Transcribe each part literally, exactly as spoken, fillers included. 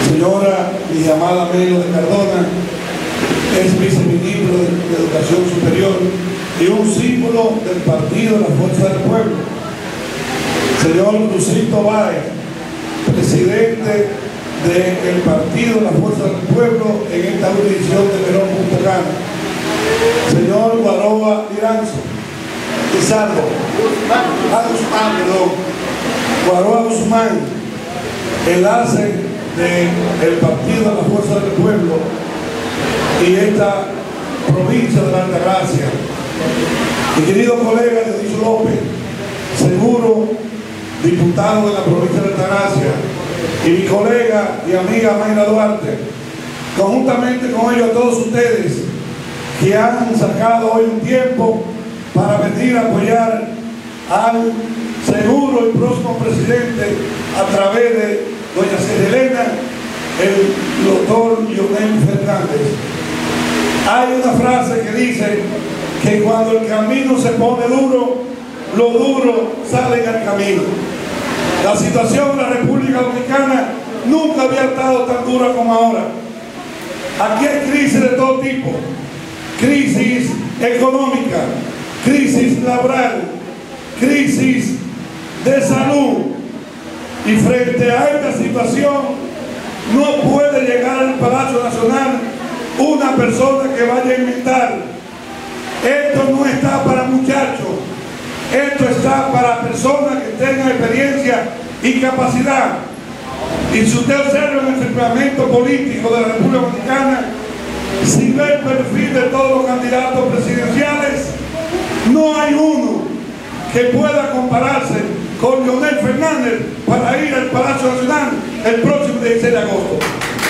señora mi amada Melo de Cardona, es viceministro de, de Educación Superior y un símbolo del partido de la Fuerza del Pueblo. Señor Lucito Báez, presidente del partido de la Fuerza del Pueblo en esta jurisdicción de Verón Punta Cana. Señor Guaroa Liranzo, Lizardo, ah, Guzmán, perdón, Guaroa Guzmán, enlace del partido de la Fuerza del Pueblo y esta provincia de la Altagracia. Mi querido colega Dionisio López, seguro diputado de la provincia de Altagracia, y mi colega y amiga Mayra Duarte, conjuntamente con ellos a todos ustedes que han sacado hoy un tiempo para venir a apoyar al seguro y próximo presidente a través de doña Celia Elena, el doctor Leonel Fernández. Hay una frase que dice que cuando el camino se pone duro, lo duro sale al camino. La situación en la República Dominicana nunca había estado tan dura como ahora. Aquí hay crisis de todo tipo: crisis económica, crisis laboral, crisis de salud. Y frente a esta situación no puede llegar al Palacio Nacional una persona que vaya a inventar: esto no está para muchachos, esto está para personas que tengan experiencia y capacidad. Y si usted observa en el reglamento político de la República Dominicana, si ve el perfil de todos los candidatos presidenciales, no hay uno que pueda compararse con Leonel Fernández para ir al Palacio Nacional el próximo dieciséis de agosto.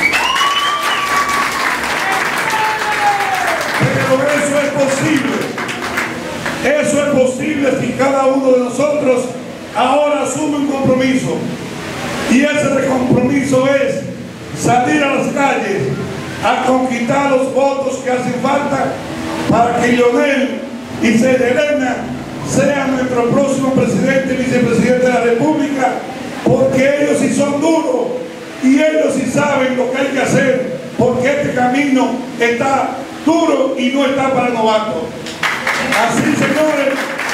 Pero eso es posible. Eso es posible si cada uno de nosotros ahora asume un compromiso. Y ese compromiso es salir a las calles a conquistar los votos que hacen falta para que Leonel y Celia Elena sean nuestro próximo presidente y vicepresidente de la República, porque ellos sí son duros y ellos sí saben lo que hay que hacer, porque este camino está duro y no está para novatos. Así, señores,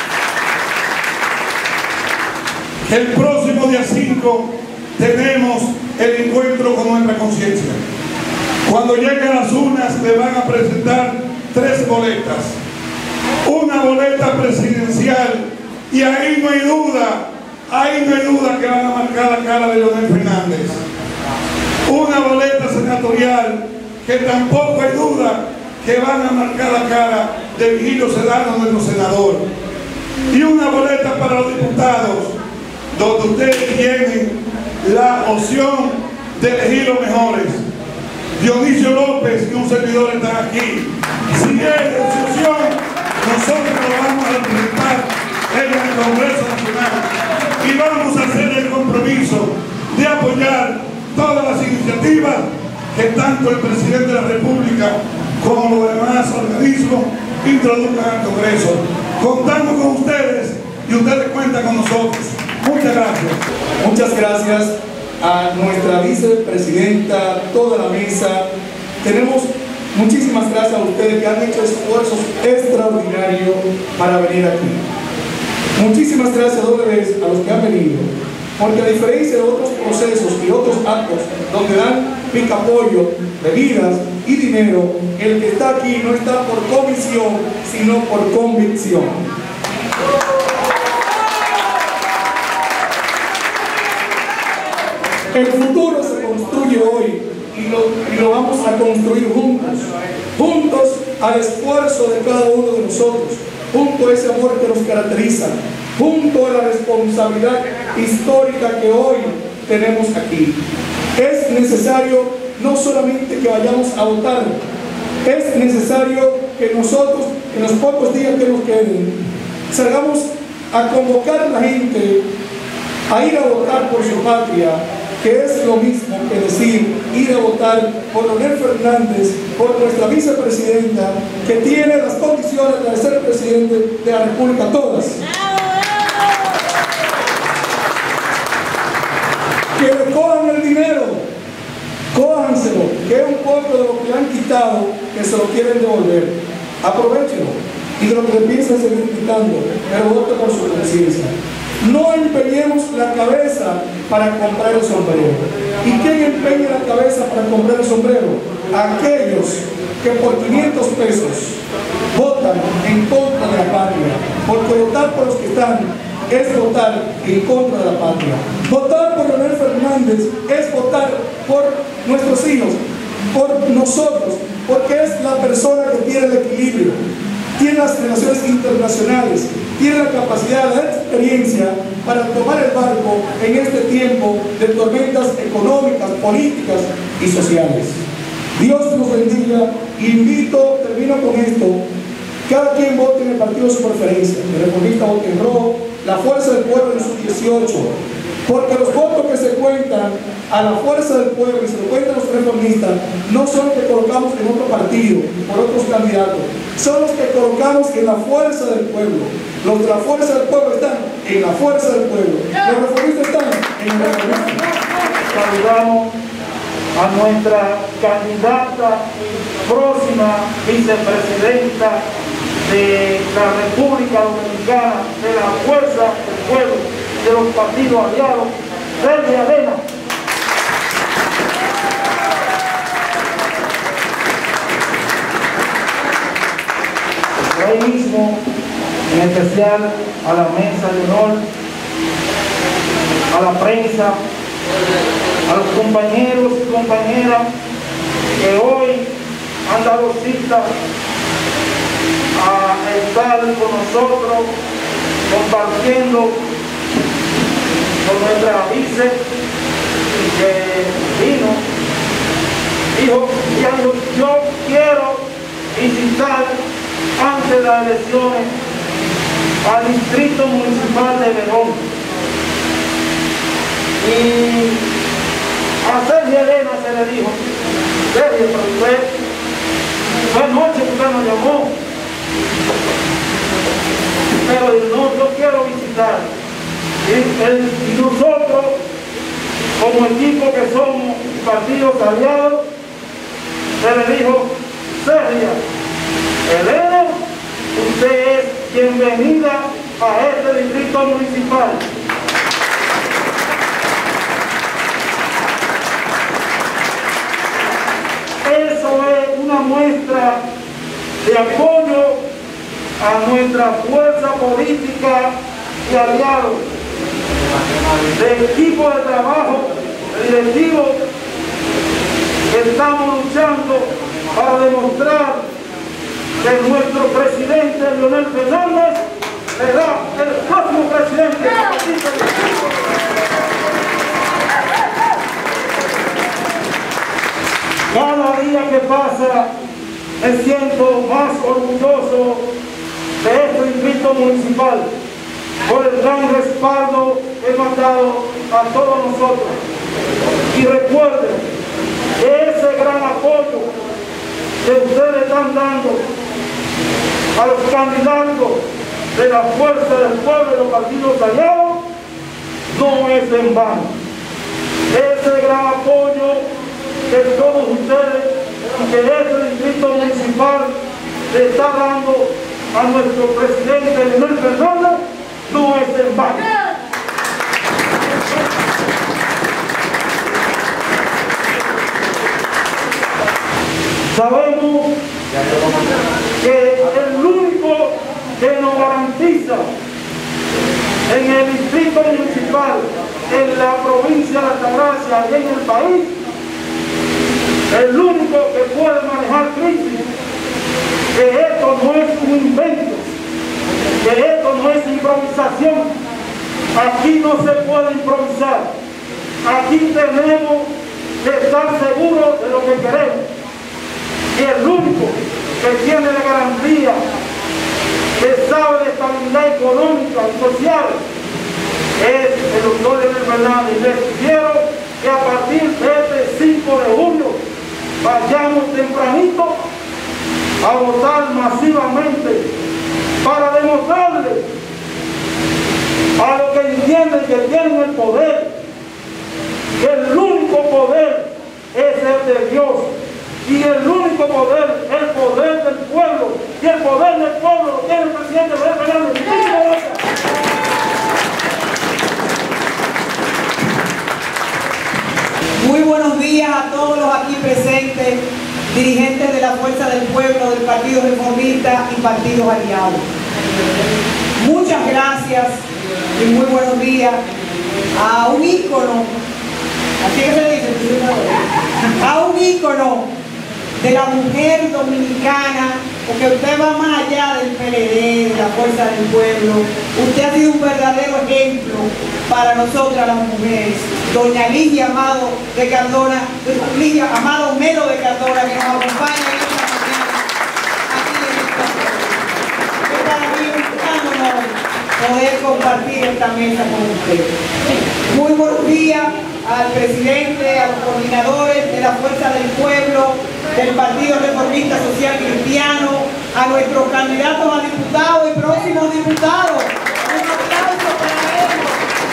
que el próximo día cinco tenemos el encuentro con nuestra conciencia. Cuando lleguen a las urnas le van a presentar tres boletas. Una boleta presidencial, y ahí no hay duda, ahí no hay duda que van a marcar la cara de Leonel Fernández. Una boleta senatorial, que tampoco hay duda que van a marcar la cara de Virgilio Sedano, nuestro senador. Y una boleta para los diputados, donde ustedes tienen la opción de elegir los mejores. Dionisio López y un servidor están aquí. Si es opción, nosotros lo vamos a representar en el Congreso Nacional y vamos a hacer el compromiso de apoyar todas las iniciativas que tanto el presidente de la República como los demás organismos introduzcan al Congreso. Contamos con ustedes y ustedes cuentan con nosotros. Muchas gracias. Muchas gracias a nuestra vicepresidenta, toda la mesa. Tenemos muchísimas gracias a ustedes que han hecho esfuerzos extraordinarios para venir aquí. Muchísimas gracias otra vez a los que han venido, porque a diferencia de otros procesos y otros actos donde dan picapollo, bebidas y dinero, el que está aquí no está por comisión, sino por convicción. El futuro se construye hoy y lo, y lo vamos a construir juntos, juntos al esfuerzo de cada uno de nosotros, junto a ese amor que nos caracteriza, junto a la responsabilidad histórica que hoy tenemos aquí. Es necesario no solamente que vayamos a votar, es necesario que nosotros, en los pocos días que nos queden, salgamos a convocar a la gente a ir a votar por su patria, que es lo mismo que decir ir a votar por Leonel Fernández, por nuestra vicepresidenta, que tiene las condiciones de ser presidente de la República, todas. Que recojan el dinero, quitado que se lo quieren devolver. Aprovechenlo. Y de lo que piensan seguir quitando, pero vote por su conciencia. No empeñemos la cabeza para comprar el sombrero. ¿Y quién empeña la cabeza para comprar el sombrero? Aquellos que por quinientos pesos votan en contra de la patria, porque votar por los que están es votar en contra de la patria. Votar por Leonel Fernández es votar por nuestros hijos, por nosotros, porque es la persona que tiene el equilibrio, tiene las relaciones internacionales, tiene la capacidad, la experiencia para tomar el barco en este tiempo de tormentas económicas, políticas y sociales. Dios nos bendiga. Invito, termino con esto, cada quien vote en el partido de su preferencia. El Reformista vote en rojo, la Fuerza del Pueblo en su dieciocho, porque los votos que se cuentan a la Fuerza del Pueblo y se lo cuentan los reformistas no son los que colocamos en otro partido por otros candidatos, son los que colocamos en la Fuerza del Pueblo. Los de la Fuerza del Pueblo están en la Fuerza del Pueblo, los reformistas están en el reformista. Saludamos a nuestra candidata próxima vicepresidenta de la República Dominicana, de la Fuerza del Pueblo, de los partidos aliados, Sergio Elena. Hoy mismo, en especial a la mesa de honor, a la prensa, a los compañeros y compañeras que hoy han dado cita a estar con nosotros compartiendo con nuestra vice que vino, dijo, ya dijo, yo quiero visitar antes de las elecciones al distrito municipal de Verón. Y a Sergio Elena se le dijo, Sergio, pero usted, fue anoche que usted nos llamó, pero no, yo quiero visitar. Y, el, y nosotros, como equipo que somos partidos aliados, se le dijo, Sergio Elena, usted es bienvenida a este distrito municipal. Eso es una muestra de apoyo a nuestra fuerza política y aliados, de equipo de trabajo, de directivos, que estamos luchando para demostrar que nuestro presidente Leonel Fernández será el próximo presidente. Cada día que pasa me siento más orgulloso de este distrito municipal por el gran respaldo que hemos dado a todos nosotros. Y recuerden que ese gran apoyo que ustedes están dando a los candidatos de la Fuerza del Pueblo y los partidos aliados no es en vano. Ese gran apoyo que todos ustedes y que este distrito municipal le está dando a nuestro presidente Leonel Fernández no es en vano. Sabemos que el único que nos garantiza en el distrito municipal, en la provincia de Altagracia y en el país, el único que puede manejar crisis, que esto no es un invento, que esto no es improvisación. Aquí no se puede improvisar. Aquí tenemos que estar seguros de lo que queremos. Y el único que tiene la garantía, que sabe de estabilidad económica y social, es el doctor Leonel Fernández. Y les sugiero que a partir de este cinco de junio vayamos tempranito a votar masivamente para demostrarle a los que entienden que tienen el poder que el único poder es el de Dios, y el único único poder, el poder del pueblo, y el poder del pueblo lo tiene el presidente Leonel Fernández. Muchísimas gracias. Muy buenos días a todos los aquí presentes, dirigentes de la Fuerza del Pueblo, del Partido Reformista y partidos aliados. Muchas gracias y muy buenos días a un ícono, así que se dice, a un ícono de la mujer dominicana, porque usted va más allá del P L D, de la Fuerza del Pueblo. Usted ha sido un verdadero ejemplo para nosotras las mujeres. Doña Ligia Amado de Cardona, Ligia Amado Melo de Cardona, que nos acompaña en esta mañana aquí en esta mesa. Es para mí un gran honor poder compartir esta mesa con ustedes. Muy buenos días al presidente, a los coordinadores de la Fuerza del Pueblo, del Partido Reformista Social Cristiano, a nuestros candidatos a diputados y próximos diputados. Un aplauso para ellos.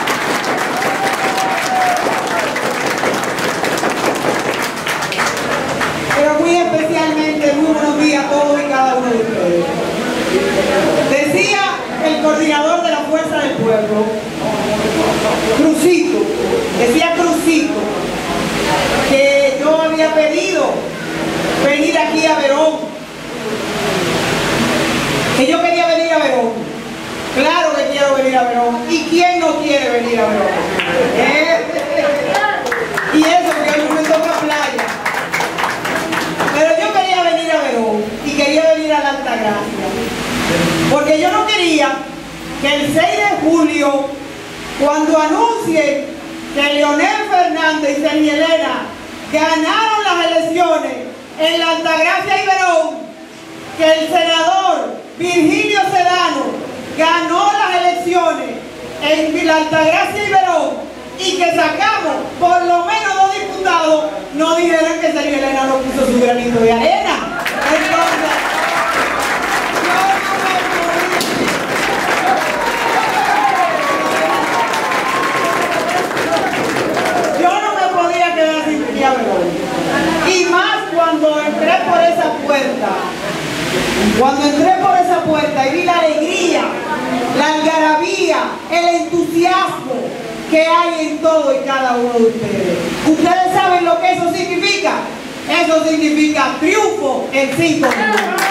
Pero muy especialmente, muy buenos días a todos y cada uno de ustedes. Decía el coordinador de la Fuerza del Pueblo, Crucito, decía Crucito, que yo había pedido venir aquí a Verón, que yo quería venir a Verón. Claro que quiero venir a Verón. ¿Y quién no quiere venir a Verón? ¿Eh? Y eso, porque hoy me toca playa. Pero yo quería venir a Verón y quería venir a la Altagracia, porque yo no quería que el seis de julio, cuando anuncien que Leonel Fernández y Sergio Elena ganaron las elecciones en la Altagracia y Verón, que el senador Virgilio Sedano ganó las elecciones en la Altagracia y Verón y que sacamos por lo menos dos diputados, no dijeron que Sergio Elena no puso su granito de arena. Entonces, yo no me podía quedar sin venir a Verón. Y más cuando entré por esa puerta, cuando entré por esa puerta y vi la alegría, la algarabía, el entusiasmo que hay en todo y cada uno de ustedes. ¿Ustedes saben lo que eso significa? Eso significa triunfo en cinco minutos.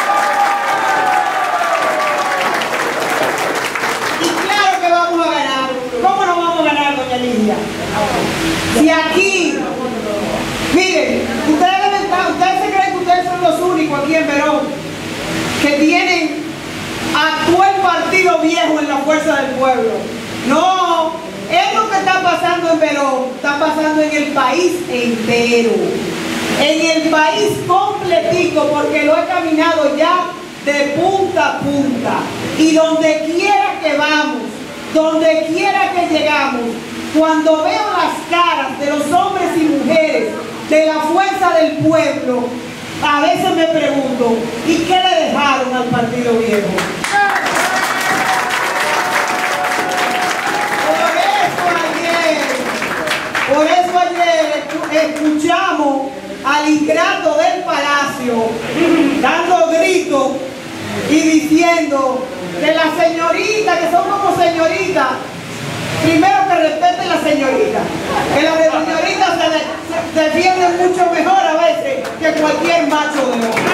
Y claro que vamos a ganar. ¿Cómo no vamos a ganar, doña Lidia? Si aquí, miren, ustedes deben estar, ustedes se creen que ustedes son los únicos aquí en Verón que tienen actual partido viejo en la Fuerza del Pueblo. No, esto que está pasando en Verón está pasando en el país entero, en el país completico, porque lo he caminado ya de punta a punta. Y donde quiera que vamos, donde quiera que llegamos, cuando veo las caras de los hombres y mujeres de la Fuerza del Pueblo, a veces me pregunto, ¿y qué le dejaron al partido viejo? Por eso ayer, por eso ayer escuchamos al ingrato del Palacio dando gritos y diciendo que las señoritas, que son como señoritas, primero que respeten la señorita, que las señoritas se, de, se defienden mucho mejor a veces que cualquier macho de hombre.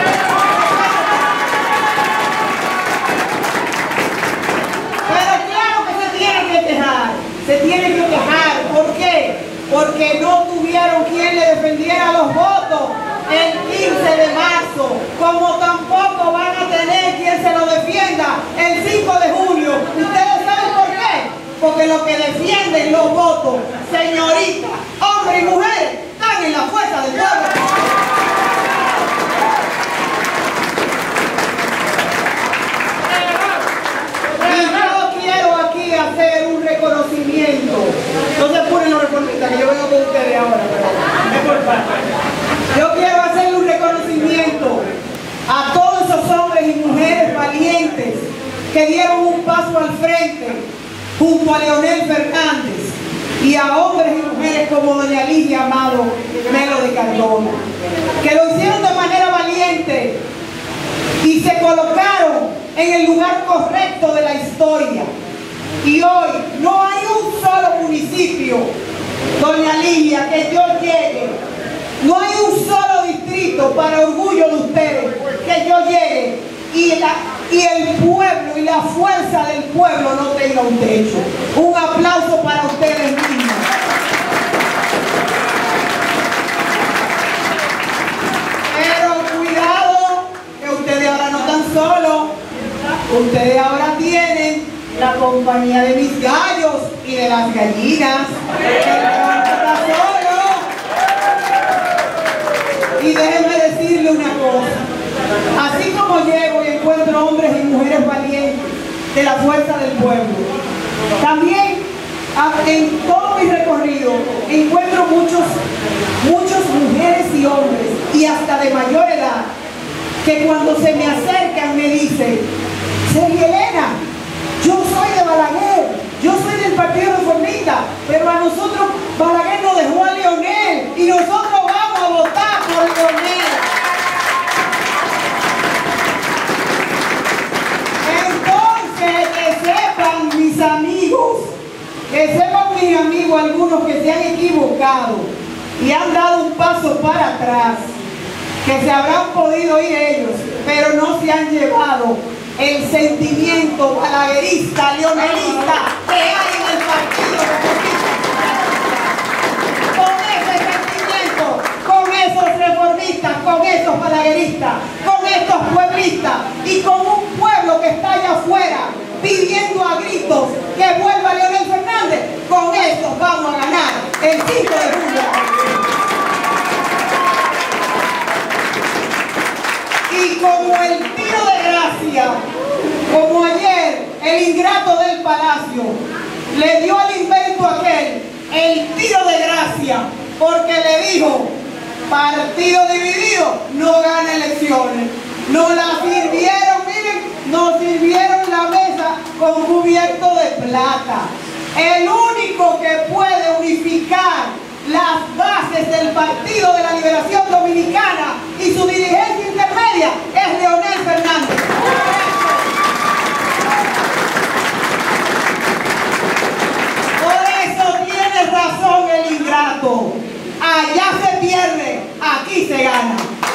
Pero claro que se tiene que quejar, se tiene que quejar. ¿Por qué? Porque no tuvieron quien le defendiera los votos el quince de marzo, como tampoco van a tener quien se lo defienda el cinco de julio. ¿Ustedes saben por qué? Porque los que defienden los votos, señoritas, hombres y mujeres, están en la Fuerza del Pueblo. Y yo quiero aquí hacer un reconocimiento. No se ponen los reformistas, que yo vengo con ustedes ahora, pero es por parte. Yo quiero hacer un reconocimiento a todos esos hombres y mujeres valientes que dieron un paso al frente junto a Leonel Fernández, y a hombres y mujeres como doña Ligia Amado Melo de Cardona, que lo hicieron de manera lugar correcto de la historia. Y hoy no hay un solo municipio, doña Lilia, que yo llegue. No hay un solo distrito, para orgullo de ustedes, que yo llegue y, la, y el pueblo y la fuerza del pueblo no tenga un techo. Un aplauso para ustedes mismos. Pero cuidado, que ustedes ahora no están solos. Ustedes ahora tienen la compañía de mis gallos y de las gallinas. El pueblo está solo. Y déjenme decirle una cosa, así como llego y encuentro hombres y mujeres valientes de la fuerza del pueblo, también en todo mi recorrido encuentro muchos, muchas mujeres y hombres, y hasta de mayor edad, que cuando se me acercan me dicen: Celia Elena, yo soy de Balaguer, yo soy del Partido Reformista, pero a nosotros Balaguer nos dejó a Leonel y nosotros vamos a votar por Leonel. Entonces, que sepan mis amigos, que sepan mis amigos, algunos que se han equivocado y han dado un paso para atrás, que se habrán podido ir ellos, pero no se han llevado el sentimiento balaguerista, leonelista que hay en el Partido Reformista. Con ese sentimiento, con esos reformistas, con esos balagueristas, con estos pueblistas y con un pueblo que está allá afuera pidiendo a gritos que vuelva Leonel Fernández, con esos vamos a ganar el cinco de julio. Y como el tiro de gracia, como ayer el ingrato del Palacio le dio al invento aquel el tiro de gracia, porque le dijo: partido dividido no gana elecciones. Nos la sirvieron, miren, nos sirvieron la mesa con cubierto de plata. El único que puede unificar las bases del Partido de la Liberación Dominicana y su dirigencia intermedia es Leonel Fernández. Por eso tiene razón el ingrato. Allá se pierde, aquí se gana.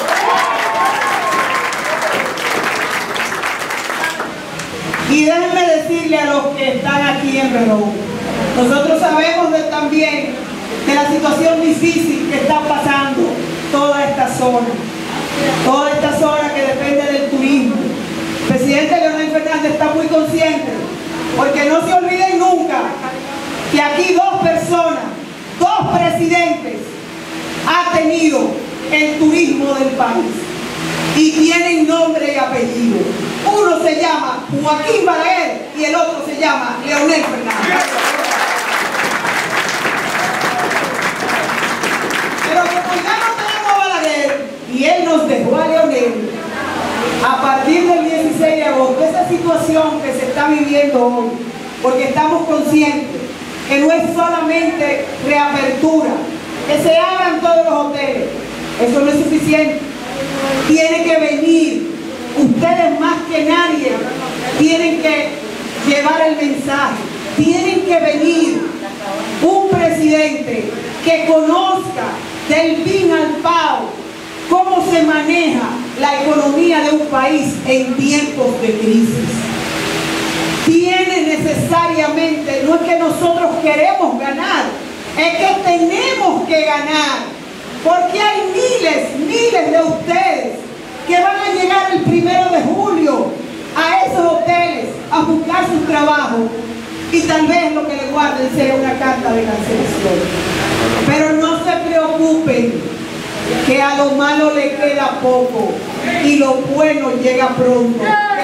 Y déjenme decirle a los que están aquí en Verón, nosotros sabemos de, también de la situación difícil que está pasando toda esta zona, toda esta zona que depende del turismo. El presidente Leonel Fernández está muy consciente, porque no se olviden nunca que aquí dos personas, dos presidentes ha tenido el turismo del país y tienen nombre y apellido. Uno se llama Joaquín Balaguer y el otro se llama Leonel Fernández. Pero como ya no tenemos a Balaguer y él nos dejó a Leonel, a partir del dieciséis de agosto, esa situación que se está viviendo hoy, porque estamos conscientes que no es solamente reapertura, que se abran todos los hoteles, eso no es suficiente. Tiene que venir, ustedes más que nadie tienen que llevar el mensaje, tienen que venir un presidente que conozca del fin al pao cómo se maneja la economía de un país en tiempos de crisis. Tiene necesariamente, no es que nosotros queremos ganar, es que tenemos que ganar, porque hay miles, miles de ustedes que van a llegar el primero de julio a esos hoteles a buscar su trabajo y tal vez lo que le guarden sea una carta de cancelación. Pero no se preocupen, que a lo malo le queda poco y lo bueno llega pronto.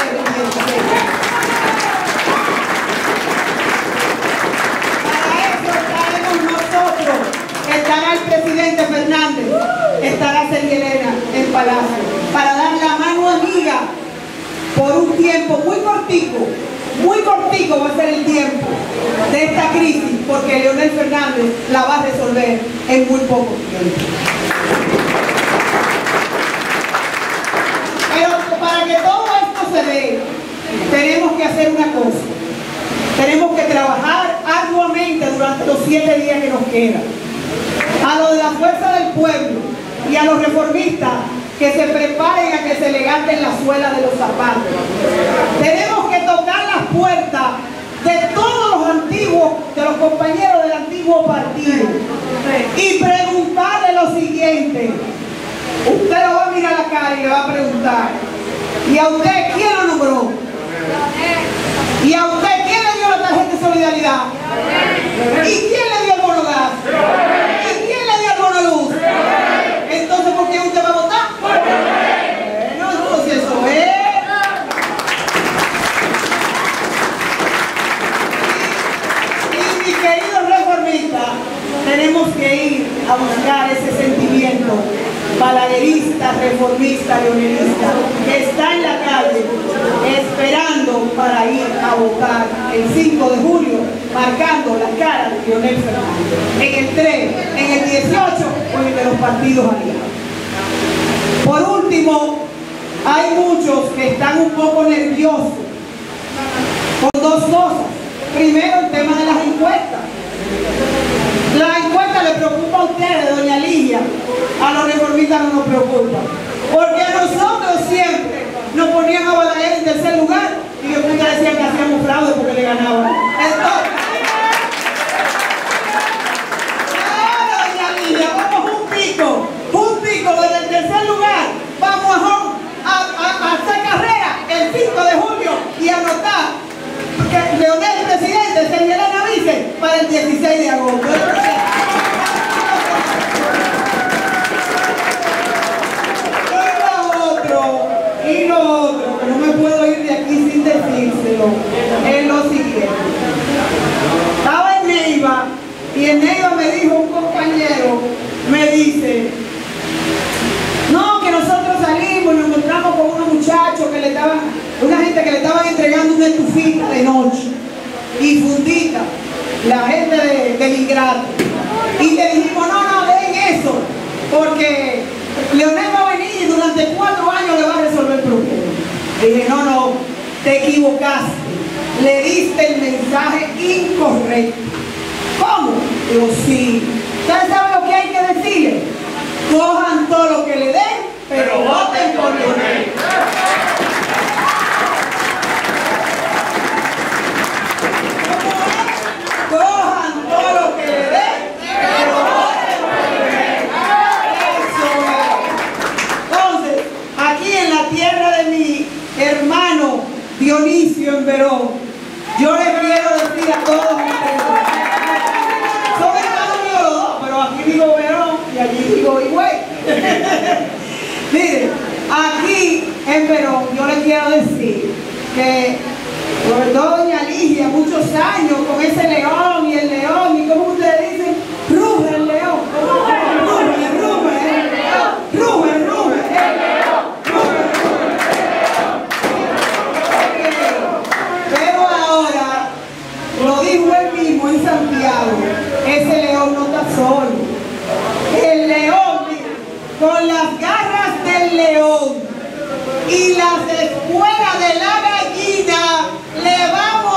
Estará el presidente Fernández, estará Celia Elena en Palacio, para dar la mano amiga por un tiempo muy cortico, muy cortico va a ser el tiempo de esta crisis, porque Leonel Fernández la va a resolver en muy poco tiempo. Pero para que todo esto se dé, tenemos agosto. Tenemos que trabajar arduamente durante los siete días que nos quedan. A los de la Fuerza del Pueblo y a los reformistas, que se preparen a que se le gasten la suela de los zapatos. Tenemos que tocar las puertas de todos los antiguos, de los compañeros del antiguo partido, y preguntarle lo siguiente. Usted lo va a mirar a la cara y le va a preguntar: ¿y a usted quién lo nombró? ¿Y a usted quién le dio la tarjeta de solidaridad? ¿Y quién le dio el bono gas? ¿Y quién le dio el bono luz? Entonces, ¿por qué usted va a votar? Bueno, entonces eso es. Y, y mi querido reformista, tenemos que ir a buscar ese sentimiento balaguerista, reformista, leonelista, que está en la calle esperando para ir a votar el cinco de julio, marcando la cara de Leonel Fernández en el tres, en el dieciocho o en el de los partidos aliados. Por último, hay muchos que están un poco nerviosos por dos cosas. Primero, el tema de las encuestas. La encuesta le preocupa a ustedes, doña Ligia, a los reformistas no nos preocupa, porque a nosotros siempre nos ponían a Balaguer en tercer lugar y después decían que hacíamos fraude porque le ganaban. Entonces, ahora, doña Ligia, vamos juntico, juntico desde el tercer lugar, vamos a, a, a, a hacer carrera el cinco de julio y anotar que Leonel presidente, Selena vice para el dieciséis de agosto. Y lo otro, y lo otro, que no me puedo ir de aquí sin decírselo, es lo siguiente. Estaba en Neiva y en Neiva me dijo un compañero, me dice: no, que nosotros salimos y nos encontramos con unos muchachos que le estaban, una gente que le estaban entregando una estufita de noche y fundita, la gente de, del Ingrato. Y le dijimos: no, no, dejen eso, porque Leonel va a venir y durante cuatro años le va a resolver el problema. Dije: no, no, te equivocaste, le diste el mensaje incorrecto. ¿Cómo? Digo: sí. ¿Ustedes saben lo que hay que decirle? Cojan todo lo que le den, pero voten por Leonel. Cojan todo lo que le den, pero voten por Leonel. Eso es. Entonces, aquí en la tierra de mi hermano Dionisio en Verón, yo les quiero decir a todos ustedes, son hermanos míos los dos, pero aquí digo Verón y allí digo Higüey. Miren, aquí en Verón yo les quiero decir que, sobre todo doña Ligia, muchos años con ese león y el león, y como ustedes dicen, ruge el león, ruge, ruge el león, ruge, ruge el león, ruge, ruge el león. Pero ahora, lo dijo él mismo en Santiago, ese león no está solo. El león, con las garras del león y las espuelas de la gallina, le vamos